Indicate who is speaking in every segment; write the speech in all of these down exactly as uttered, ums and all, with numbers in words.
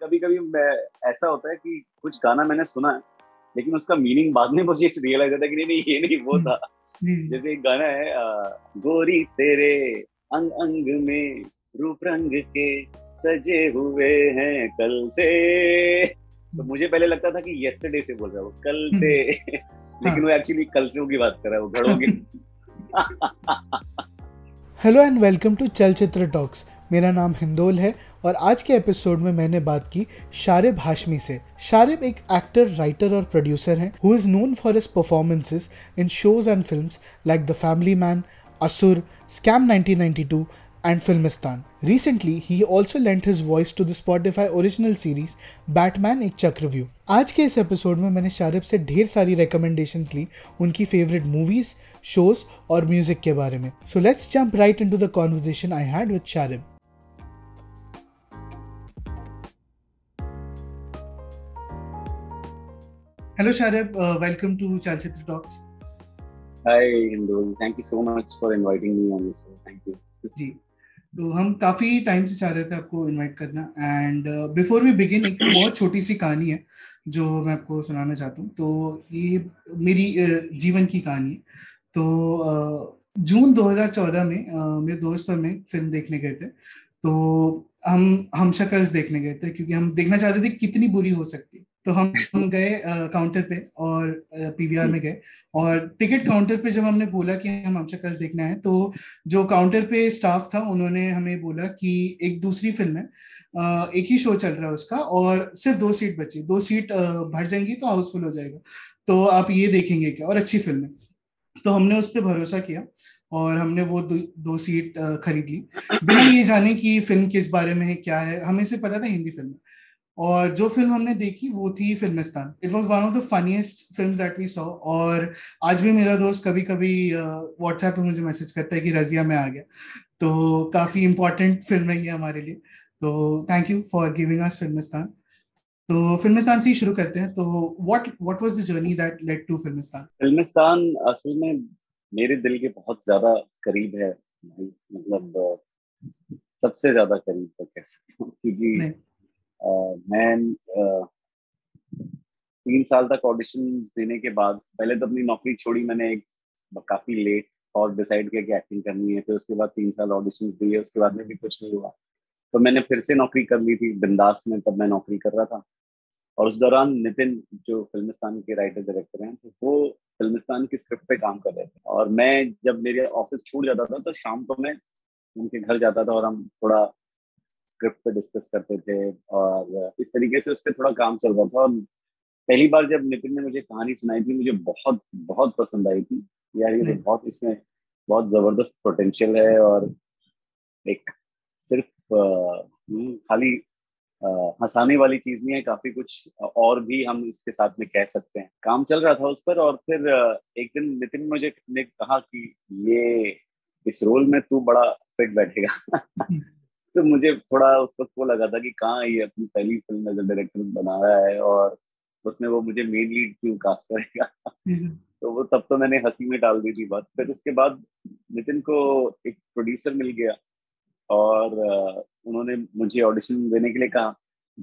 Speaker 1: कभी कभी मैं ऐसा होता है कि कुछ गाना मैंने सुना है लेकिन उसका मीनिंग बाद में मुझे रियलाइज होता है कि नहीं नहीं ये नहीं वो
Speaker 2: हम्म,
Speaker 1: था।
Speaker 2: जी जी।
Speaker 1: जैसे एक गाना है अ, गोरी तेरे अंग अंग में रूप रंग के सजे हुए हैं कल से। तो
Speaker 2: हम्म,
Speaker 1: मुझे पहले लगता था कि यस्टरडे से बोल रहा है वो कल से।
Speaker 2: हम्म,
Speaker 1: लेकिन वो
Speaker 2: हाँ।
Speaker 1: एक्चुअली कल से की बात कर रहा है, वो घड़ों की।
Speaker 2: Hello and welcome to Chalchitra talks. मेरा नाम हिंदोल है और आज के एपिसोड में मैंने बात की शारिब हाशमी से। शारिब एक एक्टर, राइटर और प्रोड्यूसर हैं who is known for his performances in shows and films like the Family Man, Asur, scam nineteen ninety two and Filmistan. Recently, he also lent his voice to the Spotify original series Batman एक चक्रव्यूह। आज के इस episode में मैंने शारिब से ढेर सारी recommendations ली उनकी फेवरेट मूवीज, शोज और म्यूजिक के बारे में। So let's jump right into the conversation I had with Sharib. Hello Sharib, uh, welcome to Chalchitra talks.
Speaker 1: Hi Hindu, thank you so much for inviting me on this show. Thank you.
Speaker 2: जी, तो हम काफ़ी time से चाह रहे थे आपको इनवाइट करना। एंड बिफोर वी बिगिन, एक बहुत छोटी सी कहानी है जो मैं आपको सुनाना चाहता हूँ। तो ये मेरी uh, जीवन की कहानी है। तो अ, जून दो हज़ार चौदह में अ, मेरे दोस्त और मैं फिल्म देखने गए थे। तो हम हम शक्ल्स देखने गए थे क्योंकि हम देखना चाहते थे कितनी बुरी हो सकती है। तो हम हम गए काउंटर पे और पीवीआर में गए। और टिकट काउंटर पे जब हमने बोला कि हम हम शक्ल्स देखना है, तो जो काउंटर पे स्टाफ था उन्होंने हमें बोला कि एक दूसरी फिल्म है, अ, एक ही शो चल रहा है उसका और सिर्फ दो सीट बची, दो सीट अ, भर जाएंगी तो हाउसफुल हो जाएगा। तो आप ये देखेंगे क्या, और अच्छी फिल्म है। तो हमने उस पर भरोसा किया और हमने वो दो, दो सीट अ, खरीद ली, बिना ये जाने कि फिल्म किस बारे में है, क्या है। हमें सिर्फ पता था हिंदी फिल्म है। और जो फिल्म हमने देखी वो थी Filmistan. It was one of the funniest film that we saw. और आज भी मेरा दोस्त कभी कभी व्हाट्सएप पे मुझे मैसेज करता है कि रजिया में आ गया। तो काफी इंपॉर्टेंट फिल्म है ये हमारे लिए। तो thank you for giving us Filmistan. तो फिल्मिस्तान से ही शुरू करते हैं। तो what what was the journey that led to Filmistan?
Speaker 1: Filmistan असल में मेरे दिल के बहुत ज्यादा करीब है भाई। मतलब अ, सबसे ज्यादा करीब तक कह सकता हूँ, क्योंकि
Speaker 2: नहीं।
Speaker 1: अ, मैं अ, तीन साल तक ऑडिशंस देने के बाद पहले तो अपनी नौकरी छोड़ी मैंने एक काफी लेट और डिसाइड किया कि एक्टिंग करनी है। फिर उसके बाद तीन साल ऑडिशंस दिए, उसके बाद में भी कुछ नहीं हुआ। तो मैंने फिर से नौकरी कर ली थी बिंदास में, तब मैं नौकरी कर रहा था। और उस दौरान नितिन, जो फिल्मिस्तान के राइटर डायरेक्टर हैं, तो वो फिल्मिस्तान की स्क्रिप्ट पे काम कर रहे थे। और मैं जब मेरे ऑफिस छूट जाता था तो शाम को मैं उनके घर जाता था और हम थोड़ा स्क्रिप्ट पे डिस्कस करते थे। और इस तरीके से उस पर थोड़ा काम चल रहा था। और पहली बार जब नितिन ने मुझे कहानी सुनाई थी, मुझे बहुत बहुत पसंद आई थी। यार ये तो
Speaker 2: नहीं।
Speaker 1: बहुत, इसमें बहुत जबरदस्त पोटेंशियल है। और एक सिर्फ अ, हम्म, खाली अ, हंसाने वाली चीज नहीं है, काफी कुछ और भी हम इसके साथ में कह सकते हैं। काम चल रहा था उस पर। और फिर अ, एक दिन नितिन मुझे ने कहा कि ये इस रोल में तू बड़ा फिट बैठेगा। तो मुझे थोड़ा उस वक्त वो लगा था कि कहाँ ये अपनी पहली फिल्म एज डायरेक्टर बना रहा है और उसमें वो मुझे मेन लीड क्यों कास्ट करेगा। तो वो तब तो मैंने हंसी में डाल दी थी बात। फिर उसके बाद नितिन को एक प्रोड्यूसर मिल गया और अ, उन्होंने मुझे ऑडिशन देने के लिए कहा।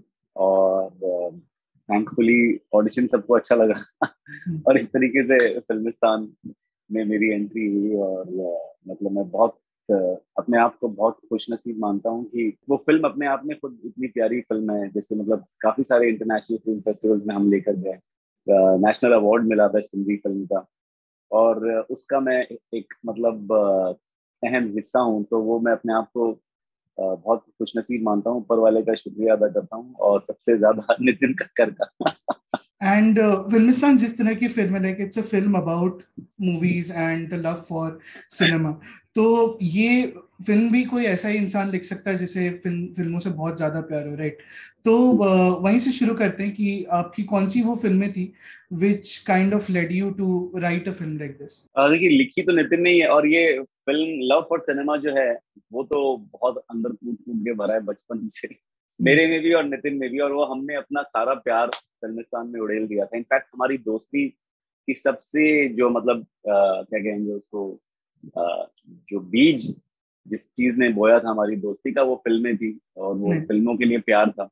Speaker 1: और थैंकफुली ऑडिशन सबको अच्छा लगा। और इस तरीके से फिल्मिस्तान में मेरी एंट्री हुई। और अ, मतलब मैं बहुत अ, अपने आप को बहुत खुशनसीब मानता हूँ कि वो फिल्म अपने आप में खुद इतनी प्यारी फिल्म है। जैसे मतलब काफी सारे इंटरनेशनल फिल्म फेस्टिवल्स में हम लेकर गए, नेशनल अवार्ड मिला बेस्ट हिंदी फिल्म का। और अ, उसका मैं एक मतलब अ, अहम हिस्सा हूँ। तो वो मैं अपने आप को अ, बहुत खुशनसीब मानता हूँ, ऊपर वाले का शुक्रिया अदा करता हूँ, और सबसे ज्यादा नितिन कक्कर का।
Speaker 2: एंड फिल्मिस्तान जिस तरह की फिल्म है, like it's a film about movies and the love for cinema. तो ये फिल्म भी कोई ऐसा ही इंसान लिख सकता है जिसे फिल्म फिल्मों से बहुत ज्यादा प्यार हो, राइट? तो uh, वहीं से शुरू करते हैं कि आपकी कौन सी वो फिल्में थी which kind of led you to write a film like this?
Speaker 1: और देखिए, लिखी तो नितिन ने ही है। और ये फिल्म लव फॉर सिनेमा जो है, वो तो बहुत अंदर कूट कूट के भरा है बचपन से, मेरे में भी और नितिन में भी। और वो हमने अपना सारा प्यार फिल्मिस्तान में उड़ेल दिया था। इनफैक्ट हमारी दोस्ती की सबसे जो मतलब अ, क्या कहेंगे उसको, अ, जो बीज जिस चीज ने बोया था हमारी दोस्ती का, वो फिल्में थी और वो
Speaker 2: नहीं।
Speaker 1: फिल्मों के लिए प्यार था।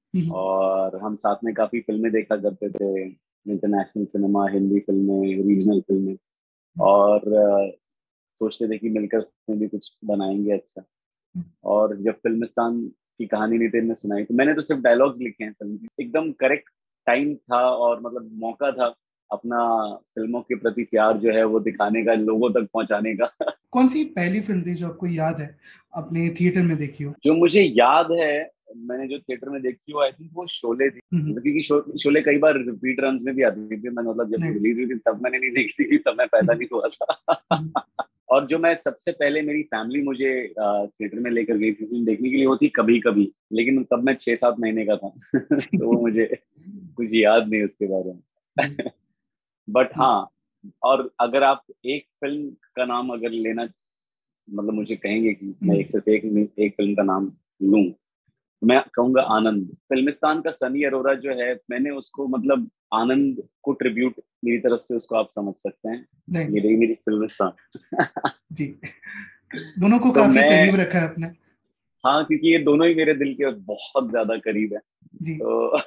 Speaker 2: हम्म,
Speaker 1: और हम साथ में काफी फिल्में देखा करते थे, इंटरनेशनल सिनेमा, हिंदी फिल्में, रीजनल फिल्में। और अ, सोचते थे कि मिलकर इसमें भी कुछ बनाएंगे अच्छा। और जब फिल्मिस्तान की कहानी नितिन ने सुनाई तो मैंने तो सिर्फ डायलॉग्स लिखे हैं फिल्म के। एकदम करेक्ट टाइम था और मतलब मौका था अपना फिल्मों के प्रति प्यार जो है वो दिखाने का, लोगों तक पहुंचाने का।
Speaker 2: कौन सी पहली फिल्म थी जो आपको याद है अपने थिएटर में देखी हो?
Speaker 1: जो मुझे याद है, मैंने जो थिएटर में देखी वो आई थिंक वो शोले थी।
Speaker 2: हम्म,
Speaker 1: मतलब क्योंकि शो, शोले कई बार रिपीट रन में भी आती थी। मैंने मतलब जब
Speaker 2: नहीं।
Speaker 1: रिलीज हुई थी तब मैंने नहीं देखी थी, तब मैं पैदा
Speaker 2: हम्म,
Speaker 1: नहीं हुआ था।
Speaker 2: हम्म,
Speaker 1: और जो मैं सबसे पहले मेरी फैमिली मुझे थिएटर में लेकर गई थी फिल्म देखने के लिए, वो थी कभी कभी। लेकिन तब मैं छह सात महीने का था। तो वो मुझे कुछ याद नहीं उसके बारे
Speaker 2: जी,
Speaker 1: में। बट
Speaker 2: जी,
Speaker 1: हाँ, और अगर आप एक फिल्म का नाम अगर लेना, मतलब मुझे कहेंगे कि मैं
Speaker 2: हम्म,
Speaker 1: एक सिर्फ एक एक फिल्म का नाम लूं, तो मैं कहूंगा आनंद। फिल्मिस्तान का सनी अरोरा जो है, मैंने उसको मतलब आनंद को ट्रिब्यूट मेरी तरफ से उसको आप समझ सकते हैं।
Speaker 2: नहीं,
Speaker 1: ये रही मेरी फिल्मिस्तान।
Speaker 2: जी, दोनों को
Speaker 1: तो
Speaker 2: काफी
Speaker 1: मैं,
Speaker 2: करीब रखा है आपने।
Speaker 1: हाँ, क्योंकि ये दोनों ही मेरे दिल के बहुत ज्यादा करीब है।
Speaker 2: जी,
Speaker 1: तो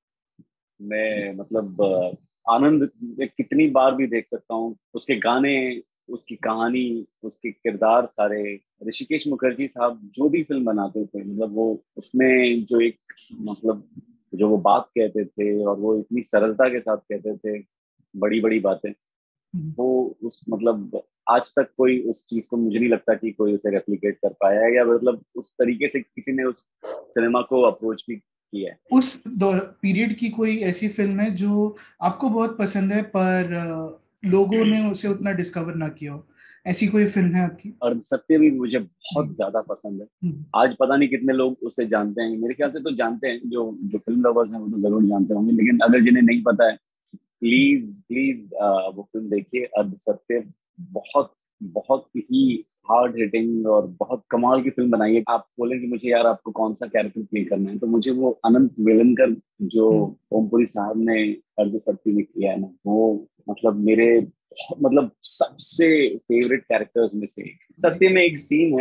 Speaker 1: मैं मतलब अ, आनंद में कितनी बार भी देख सकता हूँ। उसके गाने, उसकी कहानी, उसके किरदार सारे। ऋषिकेश मुखर्जी साहब जो भी फिल्म बनाते थे, मतलब वो उसमें जो एक, मतलब जो वो बात कहते थे और वो इतनी सरलता के साथ कहते थे बड़ी बड़ी बातें,
Speaker 2: हम्म,
Speaker 1: वो उस मतलब आज तक कोई उस चीज को, मुझे नहीं लगता कि कोई उसे रेप्लिकेट कर पाया है, या मतलब उस तरीके से किसी ने उस सिनेमा को अप्रोच भी किया है।
Speaker 2: उस दौर पीरियड की कोई ऐसी फिल्म है जो आपको बहुत पसंद है पर अ, लोगों ने उसे उतना डिस्कवर ना किया हो? ऐसी कोई फिल्म है आपकी?
Speaker 1: और सत्य भी मुझे
Speaker 2: जी,
Speaker 1: बहुत ज्यादा पसंद है।
Speaker 2: हम्म,
Speaker 1: आज पता नहीं कितने लोग उसे जानते हैं, मेरे ख्याल से तो जानते हैं, जो जो फिल्म लवर्स हैं वो तो जरूर जानते होंगे, लेकिन अगर जिन्हें नहीं पता है, प्लीज प्लीज वो फिल्म देखिए, अर्ध सत्य। बहुत बहुत ही हार्ड हिटिंग और बहुत कमाल की फिल्म बनाई है। आप बोलें कि मुझे यार आपको कौन सा कैरेक्टर प्ले करना है, तो मुझे वो अनंत वेलनकर जो
Speaker 2: हम्म,
Speaker 1: ओमपुरी साहब ने अर्ध सत्य में किया है ना, वो मतलब मेरे बहुत- मतलब सबसे फेवरेट कैरेक्टर्स में से एक।
Speaker 2: जी,
Speaker 1: सत्य में एक सीन है,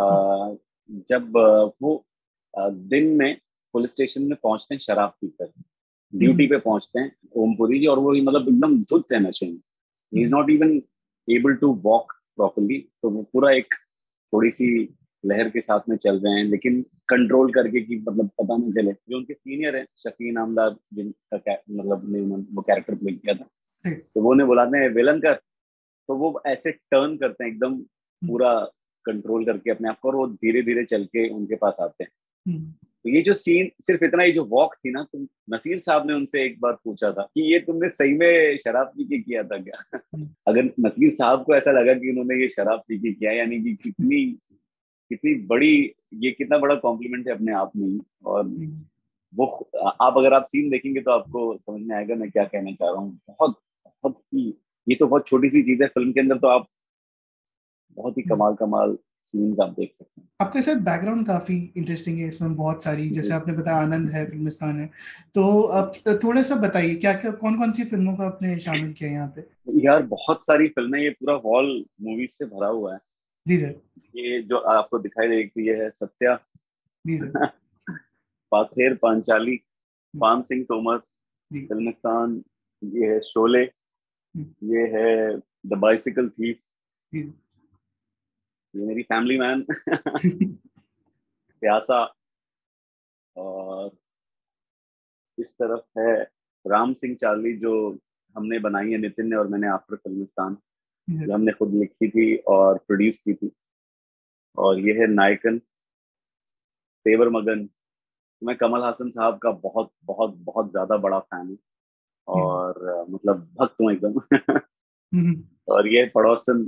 Speaker 1: अ, जब अ, वो अ, दिन में पुलिस स्टेशन में पहुंचते हैं शराब पीकर, ड्यूटी
Speaker 2: हम्म,
Speaker 1: पे पहुंचते हैं ओमपुरी जी, और वो ही मतलब एकदम धुत है नशे में। He is
Speaker 2: hmm,
Speaker 1: not even able to walk properly. तो वो पूरा एक थोड़ी सी लहर के साथ में चल रहे हैं, लेकिन कंट्रोल करके कि मतलब पता नहीं चले। जो उनके सीनियर है शफी नामदार, जिनका कै- मतलब ने उन्होंने वो कैरेक्टर प्ले किया था,
Speaker 2: ठीक,
Speaker 1: तो वो उन्हें बुलाते हैं विलन कर। तो वो ऐसे टर्न करते हैं एकदम
Speaker 2: हम्म,
Speaker 1: पूरा कंट्रोल करके अपने आप को, और वो धीरे धीरे चल के उनके पास आते हैं।
Speaker 2: हम्म,
Speaker 1: तो ये जो सीन, सिर्फ इतना ही जो वॉक थी ना, तुम नसीर साहब ने उनसे एक बार पूछा था कि ये तुमने सही में शराब पी के किया था क्या?
Speaker 2: हम्म,
Speaker 1: अगर नसीर साहब को ऐसा लगा कि उन्होंने ये शराब पी के किया, यानी कि कितनी कितनी बड़ी, ये कितना बड़ा कॉम्प्लीमेंट है अपने आप में ही। और
Speaker 2: हम्म,
Speaker 1: वो, आप अगर आप सीन देखेंगे तो आपको समझ में आएगा मैं क्या कहना चाह रहा हूँ। बहुत बहुत ही, ये तो बहुत छोटी सी चीज है फिल्म के अंदर, तो आप बहुत ही
Speaker 2: हम्म।
Speaker 1: कमाल कमाल सीन्स आप देख सकते हैं।
Speaker 2: आपके साथ बैकग्राउंड काफी इंटरेस्टिंग है इसमें, बहुत सारी, जैसे
Speaker 1: जी
Speaker 2: आपने बताया आनंद है, फिल्मिस्तान है, तो अब थोड़ा सा बताइए क्या क्या कौन कौन सी फिल्मों का आपने शामिल किया यहाँ पे?
Speaker 1: यार, बहुत सारी फिल्में, ये पूरा हॉल मूवीज से भरा हुआ है।
Speaker 2: जी सर।
Speaker 1: ये जो आपको दिखाई देगी ये है सत्या,
Speaker 2: जी सर।
Speaker 1: पाथेर पांचाली, पान सिंह तोमर,
Speaker 2: जी,
Speaker 1: फिल्मिस्तान, ये है शोले, ये है द बाइसिकल थीफ,
Speaker 2: जी।
Speaker 1: ये मेरी फैमिली मैन, प्यासा, और इस तरफ है राम सिंह चार्ली, जो हमने बनाई है नितिन ने और मैंने आफ्टर फिल्मिस्तान।
Speaker 2: जी,
Speaker 1: ये हमने खुद लिखी थी और प्रोड्यूस की थी। और ये है नायकन, तेवर मगन। मैं कमल हासन साहब का बहुत बहुत बहुत ज्यादा बड़ा फैन हूँ,
Speaker 2: जी,
Speaker 1: और अ, मतलब भक्त हूँ एकदम।
Speaker 2: हम्म,
Speaker 1: और ये पड़ोसन,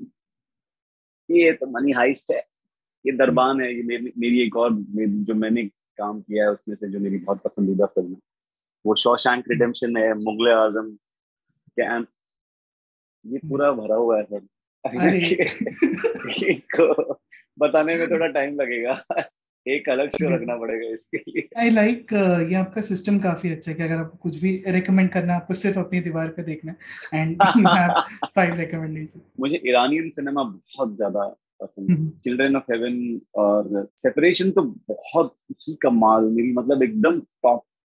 Speaker 1: ये तो मनी हाइस्ट है। ये
Speaker 2: हम्म,
Speaker 1: दरबान है। ये मेरी मेरी एक और, मेरी, जो मैंने काम किया है उसमें से जो मेरी बहुत पसंदीदा फिल्म है, वो शॉशैंक
Speaker 2: हम्म।
Speaker 1: रिडेम्पशन है, मुगले आजम, स्कैम। ये पूरा भरा हुआ है सर।
Speaker 2: अरे
Speaker 1: कि इसको बताने में थोड़ा टाइम लगेगा। एक अलग शो रखना पड़ेगा इसके लिए।
Speaker 2: आई लाइक ये आपका सिस्टम काफी अच्छा है कि अगर आपको कुछ भी रिकमेंड करना है आपको सिर्फ अपनी दीवार पे देखना है and you have five recommendation.
Speaker 1: मुझे ईरानियन सिनेमा बहुत ज्यादा पसंद है। चिल्ड्रन ऑफ हेवन और सेपरेशन तो बहुत ही कमाल, मेरी मतलब एकदम टॉप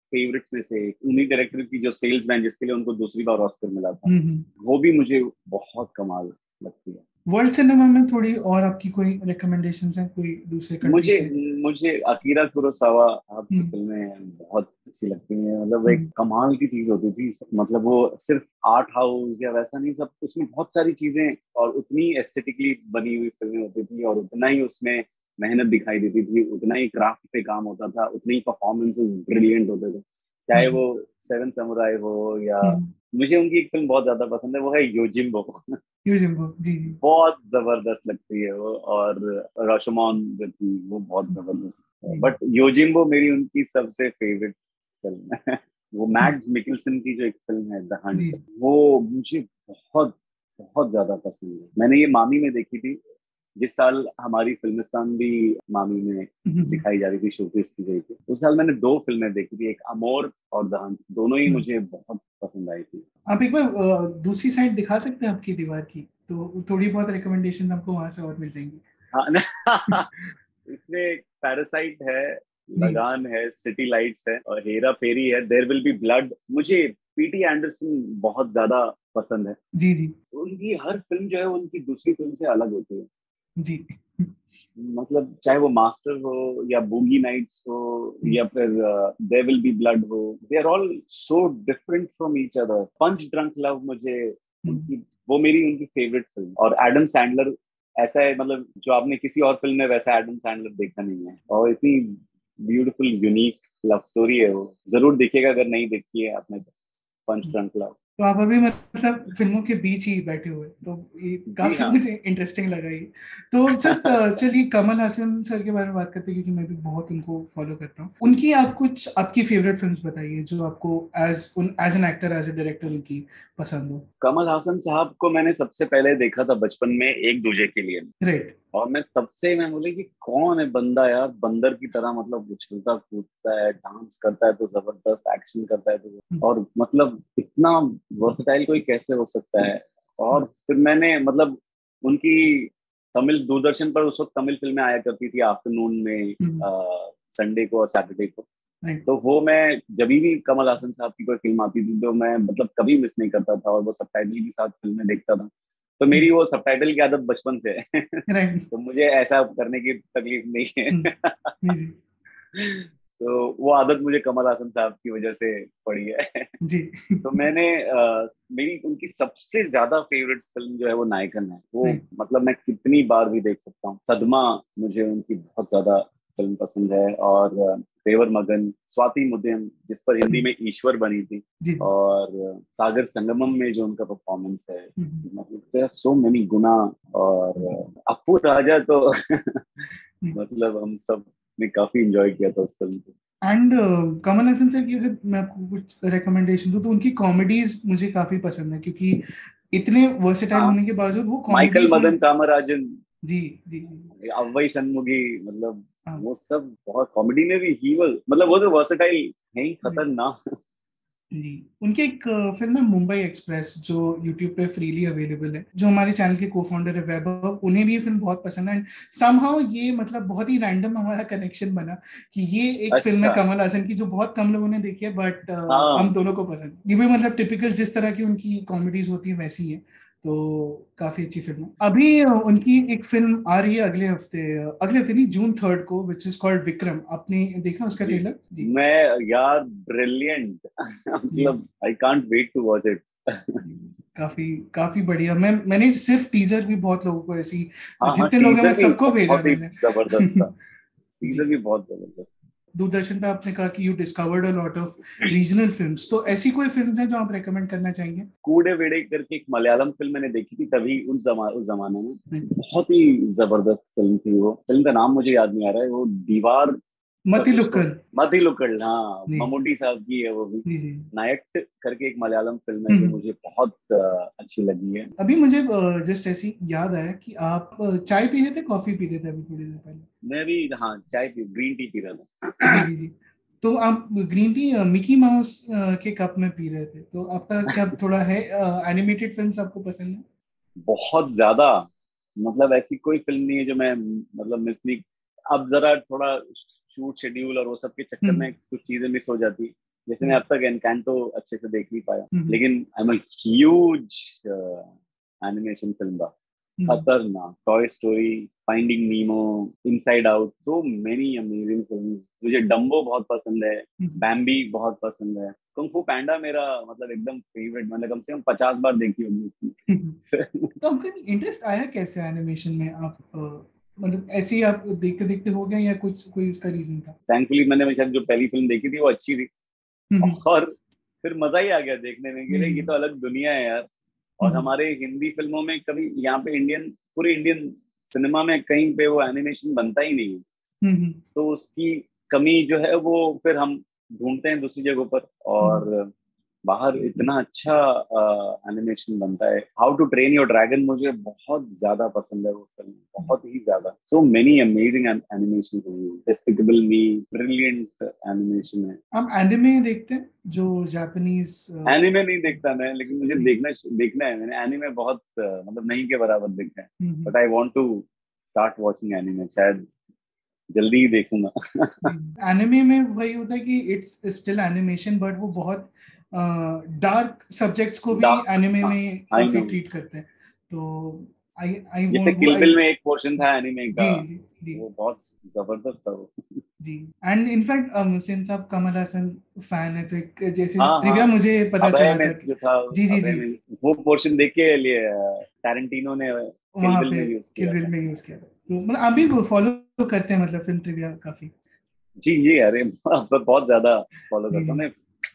Speaker 1: फेवरेट्स में से एक। उन्हीं डायरेक्टर की जो सेल्समैन, जिसके लिए उनको दूसरी बार ऑस्कर मिला था,
Speaker 2: हम्म।
Speaker 1: वो भी मुझे बहुत कमाल लगती है।
Speaker 2: वर्ल्ड सिनेमा में थोड़ी और आपकी कोई रिकमेंडेशंस हैं कोई दूसरे कंट्री
Speaker 1: मुझे
Speaker 2: से?
Speaker 1: मुझे अकीरा कुरोसावा साहब की
Speaker 2: हम्म।
Speaker 1: फिल्में बहुत अच्छी लगती हैं। मतलब एक
Speaker 2: हम्म।
Speaker 1: कमाल की चीज होती थी। मतलब वो सिर्फ आर्ट हाउस या वैसा नहीं, सब उसमें बहुत सारी चीजें और उतनी एस्थेटिकली बनी हुई फिल्में होती थी, और उतना ही उसमें मेहनत दिखाई देती थी, उतना ही क्राफ्ट पे काम होता था, उतने ही परफॉर्मेंसेस ब्रिलियंट होते थे, चाहे
Speaker 2: हम्म।
Speaker 1: वो सेवन समुराई हो या
Speaker 2: हम्म।
Speaker 1: मुझे उनकी एक फिल्म बहुत ज्यादा पसंद है, वो है योजिम्बो।
Speaker 2: योजिम्बो, जी जी।
Speaker 1: बहुत जबरदस्त लगती है वो। और रशमोन जो थी वो बहुत जबरदस्त है,
Speaker 2: जी
Speaker 1: बट योजिम्बो मेरी उनकी सबसे फेवरेट फिल्म है। वो
Speaker 2: जी
Speaker 1: मैड्स मिकिल्सन की जो एक फिल्म है द हंट,
Speaker 2: जी।
Speaker 1: वो मुझे बहुत बहुत ज्यादा पसंद है। मैंने ये मामी में देखी थी, जिस साल हमारी फिल्मिस्तान भी मामी में
Speaker 2: हम्म।
Speaker 1: दिखाई जा रही थी, शोकेस की गई थी। उस साल मैंने दो फिल्में देखी थी, एक अमोर और द हंट, दोनों ही
Speaker 2: हम्म।
Speaker 1: मुझे बहुत पसंद आई थी।
Speaker 2: आप एक बार अ, दूसरी साइड दिखा सकते हैं आपकी दीवार की, तो थोड़ी बहुत रिकमेंडेशन आपको वहां से और मिल जाएंगी।
Speaker 1: हाँ ना। इसमें पैरासाइट है,
Speaker 2: जी
Speaker 1: लगान है, सिटी लाइट्स है, और हेरा फेरी है, देयर विल बी ब्लड। मुझे पीटी एंडरसन बहुत ज्यादा पसंद है।
Speaker 2: जी जी
Speaker 1: उनकी हर फिल्म जो है उनकी दूसरी फिल्म से अलग होती है।
Speaker 2: जी।
Speaker 1: मतलब चाहे वो मास्टर हो या बूगी नाइट्स हो या फिर देयर विल बी ब्लड हो, they are all so different from each other. Punch Drunk Love मुझे उनकी, वो मेरी उनकी फेवरेट फिल्म। और एडम सैंडलर ऐसा है, मतलब जो आपने किसी और फिल्म में वैसा एडम सैंडलर देखा नहीं है, और इतनी ब्यूटीफुल यूनिक लव स्टोरी है वो। जरूर देखिएगा अगर नहीं देखी है आपने तो, पंच ड्रंक लव।
Speaker 2: तो आप अभी मतलब फिल्मों के बीच ही बैठे हुए, तो ये
Speaker 1: जी
Speaker 2: काफी
Speaker 1: हाँ।
Speaker 2: मुझे इंटरेस्टिंग लगा ये। तो सर चलिए कमल हसन सर के बारे में बात करते हैं, क्योंकि मैं भी बहुत उनको फॉलो करता हूँ। उनकी आप कुछ आपकी फेवरेट फिल्म्स बताइए जो आपको as um as an actor, as a director उनकी पसंद हो।
Speaker 1: कमल हासन साहब को मैंने सबसे पहले देखा था बचपन में एक दूजे के लिए,
Speaker 2: राइट।
Speaker 1: और मैं तब से मैं बोले कि कौन है बंदा यार, बंदर की तरह, मतलब उछलता कूदता है, डांस करता है तो जबरदस्त, एक्शन करता है तो, और मतलब इतना वर्सटाइल कोई कैसे हो सकता है। और फिर मैंने मतलब उनकी तमिल दूरदर्शन पर उस वक्त तमिल फिल्में आया करती थी आफ्टरनून में, संडे को और सैटरडे को।
Speaker 2: राइट।
Speaker 1: तो वो मैं जब भी कमल हासन साहब की कोई फिल्म आती थी तो मैं मतलब कभी मिस नहीं करता था, और वो सबटाइटल के साथ फिल्में देखता था। तो मेरी वो सबटाइटल की आदत बचपन से है।
Speaker 2: राइट।
Speaker 1: तो मुझे ऐसा करने की तकलीफ नहीं है।
Speaker 2: जी
Speaker 1: तो वो आदत मुझे कमल हासन साहब की वजह से पड़ी है।
Speaker 2: जी
Speaker 1: तो मैंने अ, मेरी उनकी सबसे ज्यादा फेवरेट फिल्म जो है वो नायकन है। वो
Speaker 2: राइट।
Speaker 1: मतलब मैं कितनी बार भी देख सकता हूँ। सदमा मुझे उनकी बहुत ज्यादा फिल्म पसंद है, और अ, देवर मगन, स्वाति मुदयम जिस पर हिंदी में ईश्वर बनी थी,
Speaker 2: जी।
Speaker 1: और अ, सागर संगमम में जो उनका परफॉर्मेंस है, मतलब सो मेनी गुना। और अ, अप्पू राजा तो मतलब हम सब ने काफी एंजॉय किया था उस फिल्म को।
Speaker 2: एंड कमल हसन सर की अगर मैं आपको कुछ रिकमेंडेशन दूं, तो उनकी कॉमेडीज मुझे काफी पसंद है, क्योंकि इतने वर्सेटाइल
Speaker 1: हाँ,
Speaker 2: होने के बावजूद वो
Speaker 1: माइकल
Speaker 2: कॉमेडीज में।
Speaker 1: मदन कामराजन,
Speaker 2: जी जी
Speaker 1: अव्वई शनमुगी, मतलब
Speaker 2: हाँ
Speaker 1: वो सब बहुत कॉमेडी में भी ही was- मतलब वो तो वर्सेटाइल है ही,
Speaker 2: जी
Speaker 1: खतरनाक।
Speaker 2: जी। उनकी एक फिल्म है मुंबई एक्सप्रेस, जो यूट्यूब पे फ्रीली अवेलेबल है, जो हमारे चैनल के को फाउंडर है वैभव, उन्हें भी ये फिल्म बहुत पसंद है। एंड समहाउ ये मतलब बहुत ही रैंडम हमारा कनेक्शन बना कि ये एक फिल्म है
Speaker 1: अच्छा।
Speaker 2: कमल हसन की जो बहुत कम लोगों ने देखी है, बट हम
Speaker 1: हाँ,
Speaker 2: दोनों को पसंद। ये भी मतलब टिपिकल जिस तरह की उनकी कॉमेडीज होती है वैसी है, तो काफी अच्छी फिल्म है। अभी अ, उनकी एक फिल्म आ रही है अगले हफ्ते, अ, अगले हफ्ते नहीं, जून थर्ड को, विच इज कॉल्ड विक्रम। आपने देखा उसका
Speaker 1: जी।
Speaker 2: ट्रेलर? जी
Speaker 1: मैं यार ब्रिलियंट।
Speaker 2: जी
Speaker 1: मतलब I can't wait to watch it.
Speaker 2: काफी काफी बढ़िया। मैं मैंने सिर्फ टीजर भी बहुत लोगों को, ऐसी
Speaker 1: हाँ हाँ,
Speaker 2: जितने लोग हैं मैं
Speaker 1: टीजर भी
Speaker 2: सबको भेजा
Speaker 1: बहुत ही
Speaker 2: मैंने।
Speaker 1: जबरदस्त था। टीजर
Speaker 2: जी।
Speaker 1: भी बहुत जबरदस्त।
Speaker 2: दूरदर्शन पे आपने कहा कि you discovered a lot of regional films, तो ऐसी कोई फिल्म्स हैं जो आप रेकमेंड करना चाहेंगे?
Speaker 1: कूड़े वेड़े करके एक मलयालम फिल्म मैंने देखी थी तभी, उस जमा उस जमाने में।
Speaker 2: नहीं,
Speaker 1: बहुत ही जबरदस्त फिल्म थी वो। फिल्म का नाम मुझे याद नहीं आ रहा है, वो दीवार का
Speaker 2: मती
Speaker 1: कुछ तो,
Speaker 2: लुक्कड़।
Speaker 1: मथी लुक्कड़, हाँ,
Speaker 2: जी
Speaker 1: ममूटी साहब की है वो भी।
Speaker 2: जी जी।
Speaker 1: नायक करके एक मलयालम फिल्म है जो
Speaker 2: हम्म।
Speaker 1: मुझे बहुत अ, अच्छी लगी है।
Speaker 2: अभी मुझे जस्ट ऐसी याद आया कि आप अ, चाय पी रहे थे, कॉफी पी रहे थे अभी थोड़ी देर पहले?
Speaker 1: मैं भी, हाँ, चाय पी, ग्रीन टी पी रहा
Speaker 2: जी
Speaker 1: था।
Speaker 2: जी जी। तो आप ग्रीन टी मिकी माउस के कप में पी रहे थे, तो आपका क्या थोड़ा है, एनिमेटेड फिल्म्स आपको पसंद है?
Speaker 1: बहुत ज्यादा। मतलब ऐसी कोई फिल्म नहीं है जो मैं मतलब मिस नहीं। अब जरा थोड़ा शूट शेड्यूल और वो सब के चक्कर
Speaker 2: हम्म।
Speaker 1: में कुछ चीजें मिस हो जाती, जैसे मैं अब तक एनकांटो अच्छे से देख नहीं पाया,
Speaker 2: हम्म,
Speaker 1: लेकिन I am a huge animation film buff.
Speaker 2: Hmm,
Speaker 1: खतरनाक, Toy Story, Finding Nemo, Inside Out, so many amazing films. मुझे डम्बो बहुत पसंद है,
Speaker 2: हम्म,
Speaker 1: बैम्बी बहुत पसंद है, कुंग फू पैंडा मेरा मतलब एकदम फेवरेट, मैंने कम से कम पचास बार देखी होगी
Speaker 2: हम्म।
Speaker 1: उसकी।
Speaker 2: तो आपका इंटरेस्ट आया कैसे एनिमेशन में? आप अ, मतलब ऐसे ही आप देखते देखते हो गए या कुछ कोई उसका रीजन था?
Speaker 1: थैंकफुली मैंने शायद जो पहली फिल्म देखी थी वो अच्छी थी,
Speaker 2: हम्म,
Speaker 1: और फिर मजा ही आ गया देखने में कि
Speaker 2: जी
Speaker 1: रे
Speaker 2: जी
Speaker 1: ये
Speaker 2: जी।
Speaker 1: तो अलग दुनिया है यार। और
Speaker 2: हम्म,
Speaker 1: हमारे हिंदी फिल्मों में कभी यहाँ पे इंडियन, पूरे इंडियन सिनेमा में कहीं पे वो एनिमेशन बनता ही नहीं है।
Speaker 2: हम्म,
Speaker 1: तो उसकी कमी जो है वो फिर हम ढूंढते हैं दूसरी जगहों पर,
Speaker 2: हम्म,
Speaker 1: और बाहर इतना अच्छा एनिमेशन बनता है। How to Train Your Dragon मुझे बहुत ज्यादा पसंद है वो फिल्म, बहुत ही ज्यादा। So many amazing animation film, Despicable Me, brilliant animation है।
Speaker 2: आप एनिमे देखते हैं जो जापानीज?
Speaker 1: एनिमे नहीं देखता मैं, लेकिन मुझे
Speaker 2: जी।
Speaker 1: देखना देखना है। मैंने एनिमे बहुत अ, मतलब नहीं के बराबर देखा है,
Speaker 2: hmm,
Speaker 1: but I want to start watching anime, शायद जल्दी ही देखूंगा।
Speaker 2: एनिमे में वही होता है कि इट्स स्टिल एनिमेशन, बट वो बहुत डार्क सब्जेक्ट्स को भी
Speaker 1: डार्क,
Speaker 2: एनिमे
Speaker 1: हाँ,
Speaker 2: में
Speaker 1: आई
Speaker 2: काफी
Speaker 1: नो।
Speaker 2: ट्रीट करते हैं। तो आई आई
Speaker 1: जैसे
Speaker 2: वांट वो
Speaker 1: किल
Speaker 2: आई।
Speaker 1: बिल में एक पोर्शन था एनिमे
Speaker 2: जी
Speaker 1: का,
Speaker 2: जी जी
Speaker 1: वो बहुत जबरदस्त था वो।
Speaker 2: जी। एंड इनफैक्ट सिंस आप कमल हसन फैन है, तो एक जैसे
Speaker 1: हाँ हाँ,
Speaker 2: ट्रिविया मुझे पता
Speaker 1: अभय
Speaker 2: चला
Speaker 1: में
Speaker 2: था कि
Speaker 1: जो था,
Speaker 2: जी जी
Speaker 1: अभय
Speaker 2: जी,
Speaker 1: में वो पोर्शन देख के लिए टैरेंटिनो ने किल
Speaker 2: वहां
Speaker 1: बिल
Speaker 2: पे
Speaker 1: में यूज
Speaker 2: किल
Speaker 1: किया
Speaker 2: बिल
Speaker 1: था।
Speaker 2: में यूज किया था। तो मतलब आप भी फॉलो करते हैं मतलब फिल्म ट्रिविया काफी?
Speaker 1: जी जी, अरे अब तो बहुत ज्यादा फॉलो
Speaker 2: जी
Speaker 1: करता
Speaker 2: जी
Speaker 1: हूँ मैं।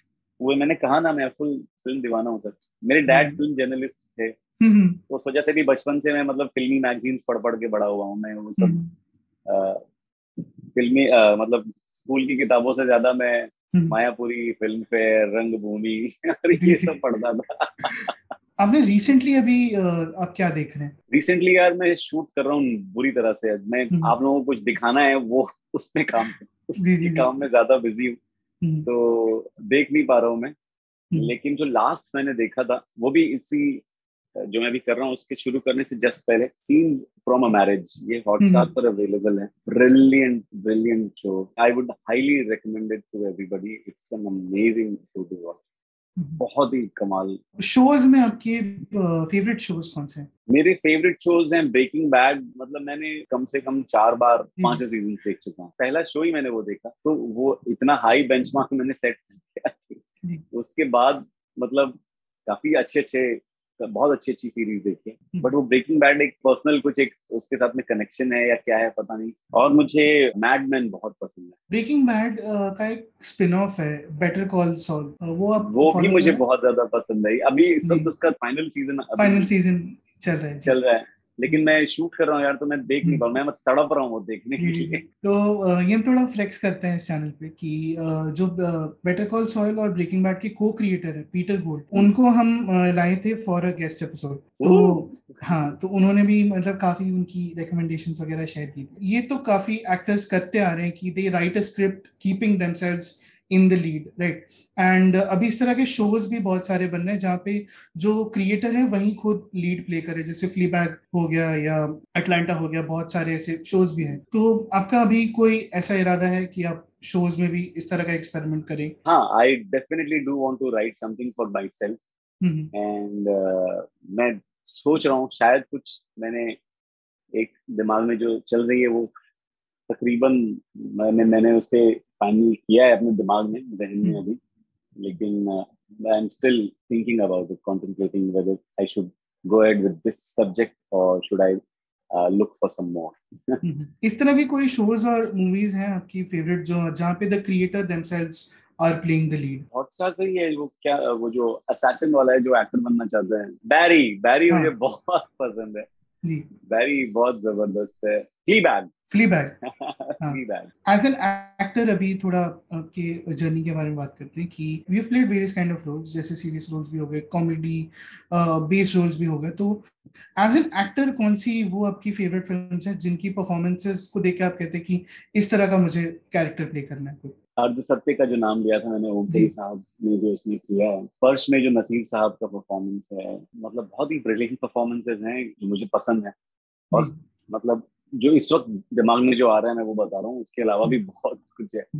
Speaker 1: वो मैंने कहा ना, मैं फुल फिल्म दीवाना हूँ सर। मेरे
Speaker 2: जी।
Speaker 1: डैड फिल्म जर्नलिस्ट थे,
Speaker 2: हम्म, हम्म,
Speaker 1: उस वजह से भी बचपन से मैं मतलब फिल्मी मैगजीन्स पढ़ पढ़ के बड़ा हुआ हूँ मैं। वो सब
Speaker 2: हम्म,
Speaker 1: अ, फिल्मी अ, मतलब स्कूल की किताबों से ज्यादा मैं
Speaker 2: हम्म,
Speaker 1: मायापुरी, फिल्म फेयर, रंगभूमि और
Speaker 2: जी
Speaker 1: ये
Speaker 2: जी।
Speaker 1: सब पढ़ता था।
Speaker 2: आपने रिसेंटली अभी अ, आप क्या देख रहे हैं?
Speaker 1: रिसेंटली यार मैं शूट कर रहा हूँ बुरी तरह से। मैं
Speaker 2: हम्म,
Speaker 1: आप लोगों को कुछ दिखाना है वो उसमें काम
Speaker 2: जी
Speaker 1: उसके
Speaker 2: जी जी।
Speaker 1: काम में ज्यादा बिजी हूँ,
Speaker 2: हम्म,
Speaker 1: तो देख नहीं पा रहा हूँ मैं।
Speaker 2: हम्म,
Speaker 1: लेकिन जो लास्ट मैंने देखा था वो भी इसी, जो मैं अभी कर रहा हूँ उसके शुरू करने से जस्ट पहले, सीन्स फ्रॉम अ मैरिज, ये हॉटस्टार
Speaker 2: हम्म,
Speaker 1: पर अवेलेबल है। Brilliant brilliant show, I would highly recommend it to everybody. It's an amazing show to watch,
Speaker 2: hmm.
Speaker 1: बहुत ही कमाल।
Speaker 2: शोज में आपके फेवरेट शोज कौन से हैं?
Speaker 1: मेरे फेवरेट शोज हैं ब्रेकिंग बैड, मतलब मैंने कम से कम चार बार
Speaker 2: जी जी
Speaker 1: पांचों सीजन देख चुका हूँ। पहला शो ही मैंने वो देखा, तो वो इतना हाई बेंचमार्क मैंने सेट किया।
Speaker 2: जी।
Speaker 1: उसके बाद मतलब काफी अच्छे अच्छे, बहुत अच्छी अच्छी सीरीज देखी है,
Speaker 2: हम्म।
Speaker 1: बट वो ब्रेकिंग बैड एक पर्सनल कुछ एक उसके साथ में कनेक्शन है या क्या है पता नहीं। और मुझे मैडमैन बहुत पसंद है।
Speaker 2: ब्रेकिंग बैड का एक स्पिन ऑफ है, बेटर कॉल सॉल, वो आप
Speaker 1: वो भी
Speaker 2: फॉलो कर
Speaker 1: मुझे
Speaker 2: रहे हैं?
Speaker 1: बहुत ज्यादा पसंद है। अभी इस
Speaker 2: जी,
Speaker 1: वक्त उसका फाइनल सीजन अभी
Speaker 2: फाइनल सीजन चल रहा है। जी
Speaker 1: चल
Speaker 2: जी
Speaker 1: रहा है,
Speaker 2: जी
Speaker 1: लेकिन मैं शूट कर रहा हूँ यार, तो मैं देख नहीं
Speaker 2: हम्म,
Speaker 1: पा रहा हूँ। मैं तड़प रहा हूँ वो देखने के
Speaker 2: जी जी जी।
Speaker 1: लिए।
Speaker 2: तो अ, ये हम थोड़ा फ्लेक्स करते हैं इस चैनल पे कि अ, जो बेटर कॉल सॉइल और ब्रेकिंग बैड के को क्रिएटर है पीटर गोल्ड, उनको हम अ, लाए थे फॉर अ गेस्ट एपिसोड। तो हाँ, तो उन्होंने भी मतलब काफी उनकी रिकमेंडेशंस वगैरह शेयर की थी। ये तो काफी एक्टर्स करते आ रहे हैं कि they write a script keeping themselves in the lead, right? And अभी इस तरह के शोज भी बहुत सारे बन रहे हैं जहाँ पे जो क्रिएटर है वही खुद लीड प्ले करे, जैसे फ्लीबैग हो गया या अटलांटा हो गया, बहुत सारे ऐसे शोज भी हैं। तो आपका अभी कोई ऐसा इरादा है कि आप शोज में भी इस तरह का एक्सपेरिमेंट करें?
Speaker 1: हाँ, I definitely do want to write something for myself,
Speaker 2: hmm,
Speaker 1: and मैं सोच रहा हूँ शायद कुछ मैंने एक दिमाग में जो चल रही है वो तकरीबन मैंने मैंने उसे फाइनल किया है अपने दिमाग में, जहन में
Speaker 2: हम्म,
Speaker 1: अभी। लेकिन I am still thinking about it, contemplating whether I should go ahead with this subject और should I look for some more.
Speaker 2: Hmm. इस तरह की कोई शोज और मूवीज हैं आपकी फेवरेट जो जहाँ पे the creator themselves are playing the lead?
Speaker 1: Hotstar पे ही है वो, क्या वो जो असैसिन वाला है जो एक्टर बनना चाहता है, बैरी बैरी मुझे
Speaker 2: हाँ
Speaker 1: बहुत पसंद है।
Speaker 2: जी।
Speaker 1: बैरी बहुत जबरदस्त है। फ्लीबैग।
Speaker 2: फ्लीबैग। हाँ।
Speaker 1: फ्लीबैग।
Speaker 2: एज एन एक्टर अभी थोड़ा आपके जर्नी के बारे में बात करते हैं कि we have played various kind of roles, जैसे सीरियस रोल्स भी हो गए, कॉमेडी बेस्ड रोल्स भी हो गए। तो एज एन एक्टर कौन सी वो आपकी फेवरेट फिल्म्स हैं जिनकी परफॉर्मेंसेस को देख के आप कहते हैं कि इस तरह का मुझे कैरेक्टर प्ले करना है कोई?
Speaker 1: अर्ध सत्य का जो नाम लिया था मैंने, ओमपुरी
Speaker 2: जी।
Speaker 1: साहब ने जो उसमें किया है। फर्श में जो नसीर साहब का परफॉर्मेंस है, मतलब बहुत ही ब्रिलियंट परफॉर्मेंसेज हैं जो मुझे पसंद है।
Speaker 2: जी
Speaker 1: और मतलब जो इस वक्त दिमाग में जो आ रहा है मैं वो बता रहा हूँ, उसके अलावा
Speaker 2: जी
Speaker 1: भी बहुत कुछ है।
Speaker 2: जी जी